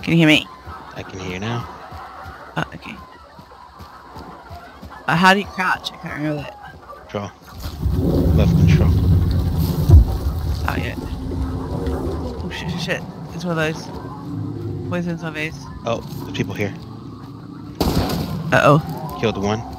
Can you hear me? I can hear you now. Oh, okay. How do you crouch? I can't remember that. Control. Left control. Oh, yeah. Oh, shit. It's one of those poison zombies. Oh, there's people here. Uh-oh. Killed one.